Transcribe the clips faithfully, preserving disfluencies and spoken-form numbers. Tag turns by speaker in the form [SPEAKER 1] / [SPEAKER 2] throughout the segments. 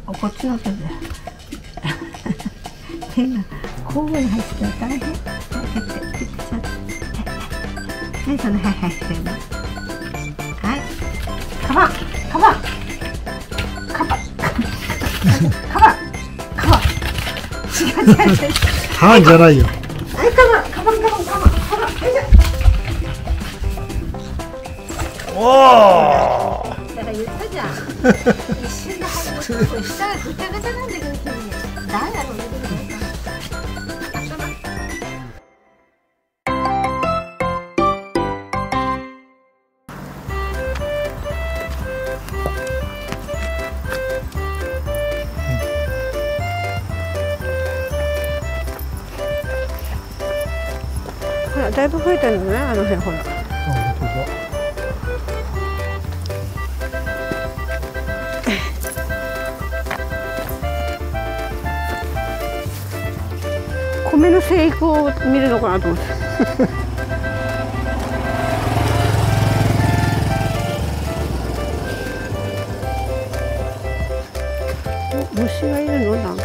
[SPEAKER 1] こっちの手で手が交互に入ってたら大変。切って切ってちゃってはいそのはいはいしてるのはいカバンカバンカバンカバンカバン違う違う違う
[SPEAKER 2] カバンじゃないよ。
[SPEAKER 1] はいカバンカバンカバンカバンカバンよいしょ。
[SPEAKER 2] おお。
[SPEAKER 1] だから言ったじゃん一瞬で入る。下がぐちゃぐちゃなんだけど君誰だろうね。ほらだいぶ増えたんだねあの辺ほら。米の生育を見るのかなと思って。虫がいるのなんか。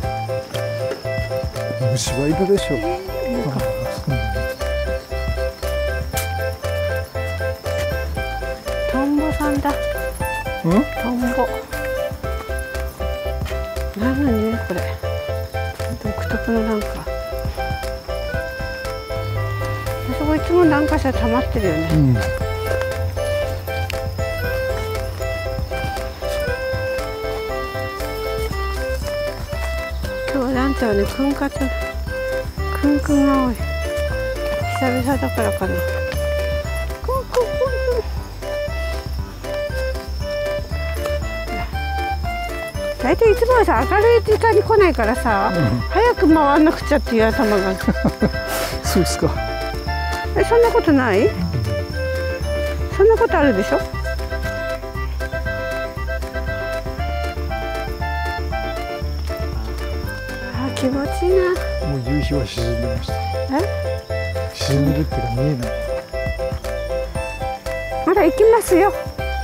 [SPEAKER 2] 虫はいるでしょう。
[SPEAKER 1] トンボさんだ。
[SPEAKER 2] うん？
[SPEAKER 1] トンボ。何なのこれ。独特のなんか。あそこいつも何かしら溜まってるよね。うん、今日はランチはね、クンカツ、クンクンが多い。久々だからかな。クンクンクンクン。大体いつもはさ、明るい時間に来ないからさ、うん、早く回んなくちゃっていう頭が。
[SPEAKER 2] そうですか。
[SPEAKER 1] え、そんなことない？うん、そんなことあるでしょ？あ、気持ちいいな。
[SPEAKER 2] もう夕日は沈んでました。
[SPEAKER 1] え？
[SPEAKER 2] 沈んでるっていうか見えない。
[SPEAKER 1] まだ行きますよ。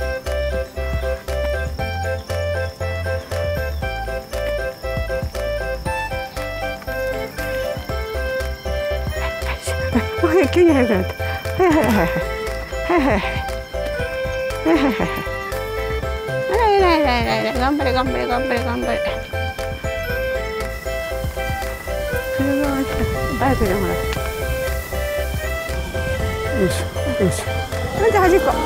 [SPEAKER 1] 急に速くなった。はいはいはいはいはいはいはいはいはいはい。あらいらいらいらいら、頑張れ頑張れ頑張れ頑張れ。車が来た。バイクでほら。
[SPEAKER 2] よいしょよいしょ。
[SPEAKER 1] まず端っこ。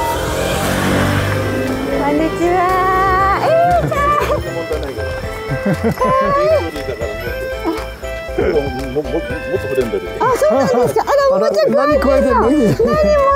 [SPEAKER 1] こんにちは。えーちゃん。かわいい。
[SPEAKER 3] ももももっとフレンドリー。
[SPEAKER 1] あ、そうなんですか。あら、おもちゃ加えてるの。何持ってんの。ど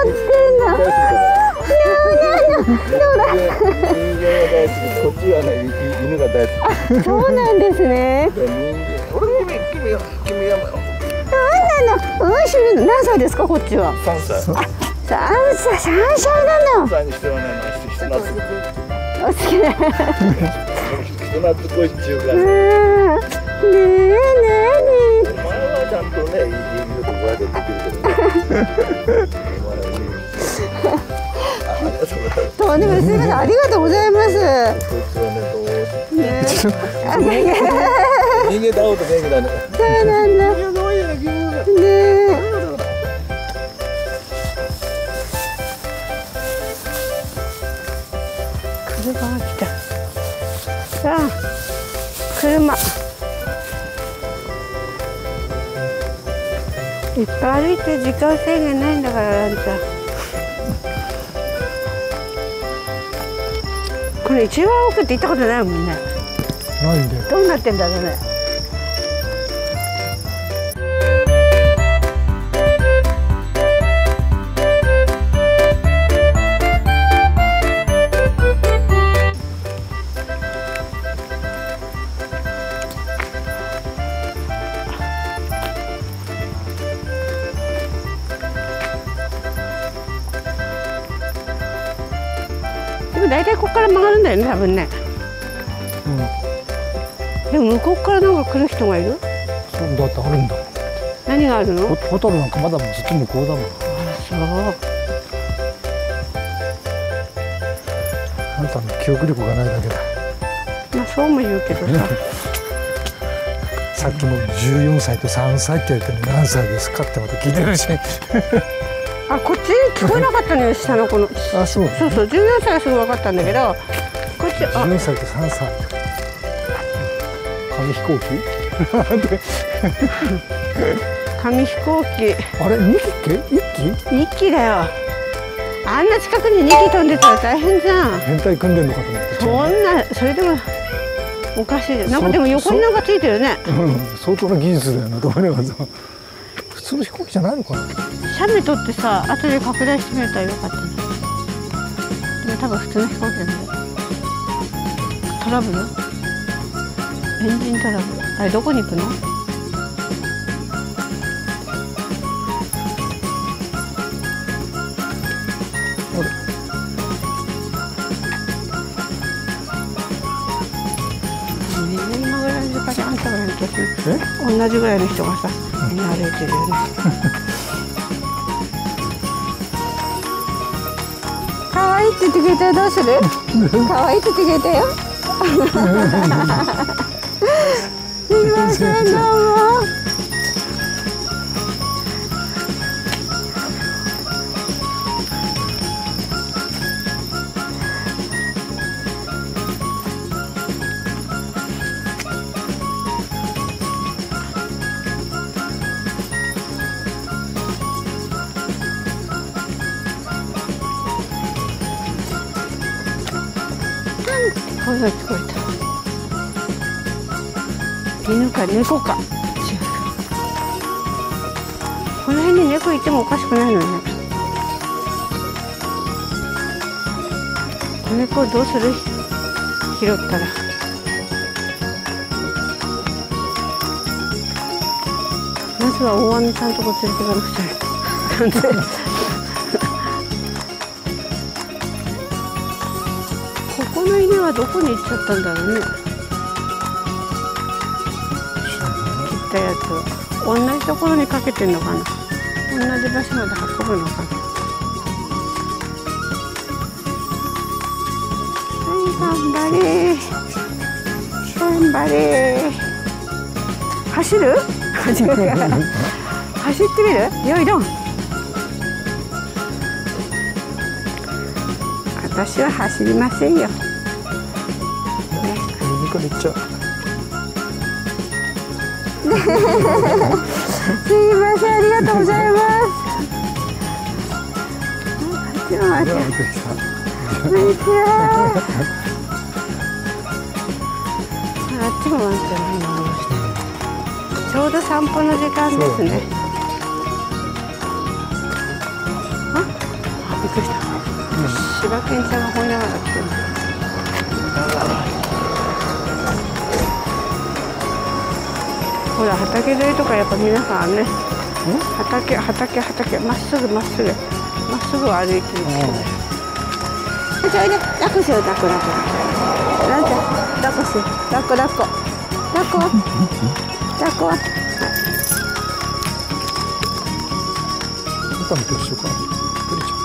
[SPEAKER 1] うだ。
[SPEAKER 3] 人間が大好き、こっちはね、犬が大好き。
[SPEAKER 1] あ、そうなんですね。
[SPEAKER 3] 俺、君、君、君は。
[SPEAKER 1] なんなの。うん、死ぬの。何歳ですか、こっちは。
[SPEAKER 3] 三歳。
[SPEAKER 1] あ、三歳、三歳なの。
[SPEAKER 3] 三歳にしてはね、人懐っこい。
[SPEAKER 1] お好きな。
[SPEAKER 3] 人懐っこいっていうか。
[SPEAKER 1] ねえ、ねえ。
[SPEAKER 3] お前はちゃんとね、いいとこやでできるけどね。
[SPEAKER 1] とんでもない、すみません、ありがとうございます。
[SPEAKER 3] 人間だおうと元気だね。
[SPEAKER 1] そうなんだ。ねえ。車が来た。さあ、車。いっぱい歩いて時間制限ないんだからランちゃん。これ一番奥って行ったことないもんね。
[SPEAKER 2] ないんだよ。
[SPEAKER 1] どうなってんだろうね。大体ここから曲がるんだよね、多分ね。うん。でも向こうからなんか来る人がいる。
[SPEAKER 2] そうだってあるんだ。
[SPEAKER 1] 何があるの？
[SPEAKER 2] ホ, ホタルなんかまだずっと向こうだもん。あ
[SPEAKER 1] あ、そう。
[SPEAKER 2] あんたの記憶力がないだけだ。
[SPEAKER 1] まあそうも言うけどさ。
[SPEAKER 2] さっきもじゅうよんさいとさんさいって言われても何歳ですかってまた聞いてるし。
[SPEAKER 1] あ、こっち聞こえなかったのよ、下の子の。
[SPEAKER 2] あ、そう。
[SPEAKER 1] そうそう、じゅうよんさいはすぐ分かったんだけど。こっち、あ、
[SPEAKER 2] じゅうよんさいとさんさい。紙飛行機。
[SPEAKER 1] 紙飛行機。
[SPEAKER 2] あれ、にきっけ、いっき。
[SPEAKER 1] にきだよ。あんな近くににき飛んでたら大変じゃん。
[SPEAKER 2] 変態組んでんのかと思って。
[SPEAKER 1] そんな、それでも。おかしい。なんかでも横になんかついてるね。
[SPEAKER 2] うん、相当な技術だよなと思いながらさ。普通の飛行機じゃないのかな。
[SPEAKER 1] 写メ撮ってさ、後で拡大してみたらよかったね。でも多分普通の飛行機なんだよ。トラブル？エンジントラブル。あれどこに行くの？同じぐらいの人がさ、みんな歩いてるよね。可愛いって言ってくれたらどうする？可愛いって言ってくれたよ。すいません、どうも。声が聞こえた。犬か猫か。違う。この辺に猫いてもおかしくないのね。猫どうする？拾ったら。まずは大網さんとこ連れてかなくちゃ。なんで？この犬はどこに行っちゃったんだろうね。切ったやつは同じところにかけてんのかな。同じ場所まで運ぶのかな。はい、頑張れ頑張れ。走る？走る走ってみる？よいどん。私は走りませんよ。
[SPEAKER 2] 右から行っちゃう。
[SPEAKER 1] すいません、ありがとうございます。こんにちは。こんにちは。あっちもワンちゃんがいました。ちょうど散歩の時間ですね。あ、びっくりした。柴犬ちゃんが吠えながら来てる。ほら、畑沿いとかやっぱ皆さんね、畑畑畑まっすぐまっすぐまっすぐ歩いてる。じゃあね、抱っこしよう、抱っこ抱っこ。なんちゃん、抱っこしよう、抱っこ抱っこ抱っこ抱っこ。
[SPEAKER 2] 見た目と一緒か。びっくりちゃう。